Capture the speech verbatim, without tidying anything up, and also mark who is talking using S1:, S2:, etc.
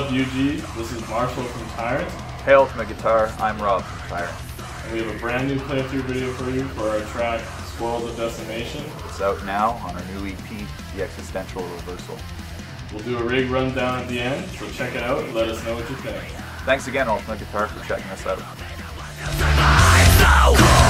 S1: up, U G? This is Marshall from Tyrant.
S2: Hey Ultimate Guitar, I'm Rob from Tyrant.
S1: And we have a brand new playthrough video for you for our track Spoil the Decimation.
S2: It's out now on our new E P, The Existential Reversal.
S1: We'll do a rig rundown at the end, so check it out and let us know what you think.
S2: Thanks again, Ultimate Guitar, for checking us out.